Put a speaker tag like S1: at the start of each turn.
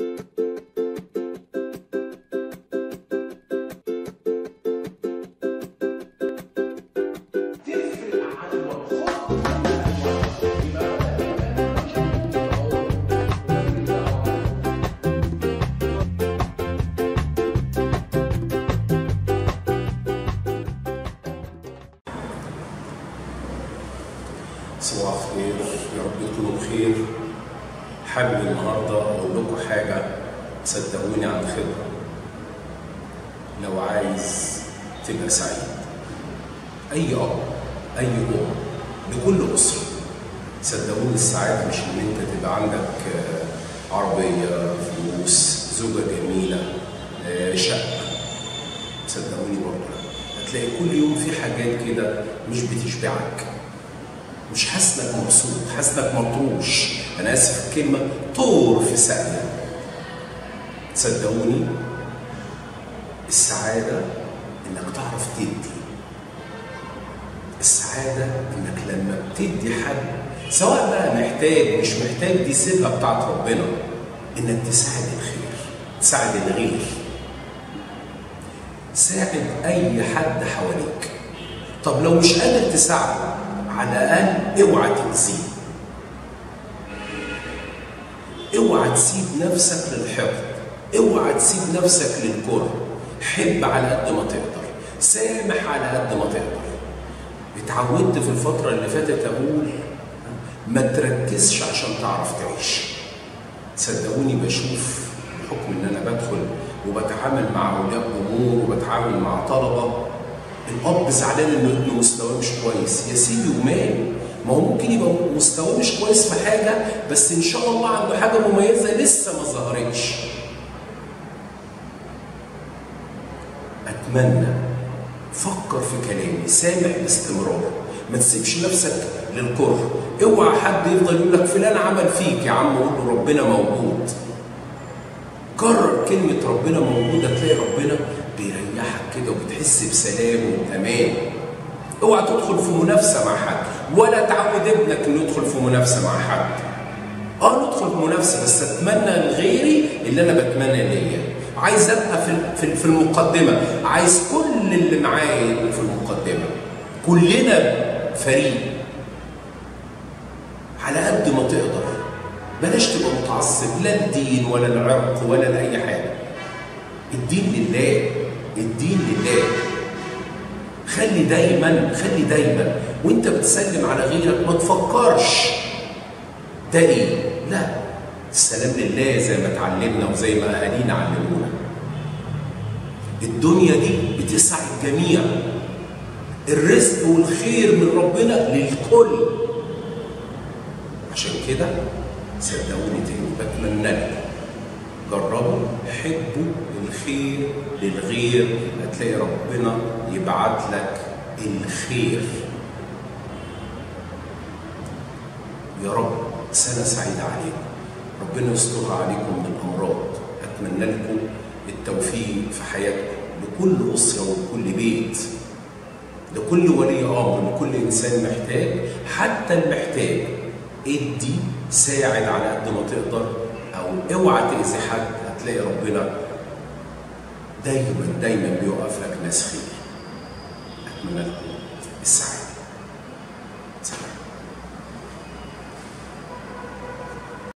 S1: صباح الخير، يا رب تكونوا بخير. حابب النهارده اقول لكم حاجه صدقوني عن خبره. لو عايز تبقى سعيد، اي اب اي ام لكل اسره، صدقوني السعاده مش ان انت تبقى عندك عربيه، فلوس، زوجه جميله، شقه. صدقوني برضه هتلاقي كل يوم في حاجات كده مش بتشبعك، مش حاسس انك مبسوط، حاسس انك مطروش، انا اسف في الكلمه، طور في سقيا. صدقوني السعاده انك تعرف تدي. السعاده انك لما بتدي حد، سواء بقى محتاج مش محتاج، دي صفه بتاعت ربنا، انك تساعد الخير، تساعد الغير، ساعد اي حد حواليك. طب لو مش قادر تساعده، على الأقل اوعى تأذيه، اوعى تسيب نفسك للحقد، اوعى تسيب نفسك للكره. حب على قد ما تقدر، سامح على قد ما تقدر. اتعودت في الفترة اللي فاتت أقول ما تركزش عشان تعرف تعيش. صدقوني بشوف بحكم إن أنا بدخل وبتعامل مع أولياء أمور وبتعامل مع طلبة، الأب زعلان إن ابنه مستواه مش كويس. يا سيدي ومال، ما هو ممكن يبقى مستواه مش كويس في حاجة، بس إن شاء الله عنده حاجة مميزة لسه ما ظهرتش. أتمنى فكر في كلامي، سامح باستمرار، ما تسيبش نفسك للكره. اوعى حد يفضل يقول لك فلان عمل فيك، يا عم قول له ربنا موجود. كرر كلمة ربنا موجود، هتلاقي ربنا بيريحك كده وبتحس بسلام وأمان. اوعى تدخل في منافسة مع حد، ولا تعود ابنك انه يدخل في منافسة مع حد. ندخل في منافسة، بس اتمنى لغيري اللي انا بتمنى ليا. عايز ابقى في المقدمة، عايز كل اللي معايا يبقوا في المقدمة. كلنا فريق، على قد ما تقدر. بلاش تبقى متعصب لا الدين ولا العرق ولا لأي حاجة. الدين لله، الدين لله. خلي دايما وانت بتسلم على غيرك ما تفكرش ده ايه، لا، السلام لله زي ما اتعلمنا وزي ما اهالينا علمونا. الدنيا دي بتسع الجميع، الرزق والخير من ربنا للكل. عشان كده صدقوني تاني بتمنى لك جربوا، حبوا الخير للغير، هتلاقي ربنا يبعت لك الخير. يا رب سنة سعيدة عليكم، ربنا يسترها عليكم من الأمراض. أتمنى لكم التوفيق في حياتكم، لكل أسرة ولكل بيت، لكل ولي أمر، لكل إنسان محتاج. حتى المحتاج ادي، ساعد على قد ما تقدر، أو اوعى تأذي حد. هتلاقي ربنا دايما بيوقف لك ناس خير. أتمنى لكم السعادة.